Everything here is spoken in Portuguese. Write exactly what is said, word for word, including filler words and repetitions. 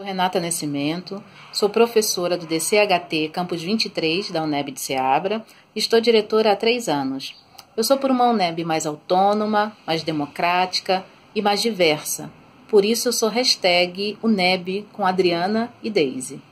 Sou Renata Nascimento, sou professora do D C H T Campus vinte e três da UNEB de Ceabra e estou diretora há três anos. Eu sou por uma UNEB mais autônoma, mais democrática e mais diversa. Por isso eu sou hashtag UNEB com Adriana e Deise.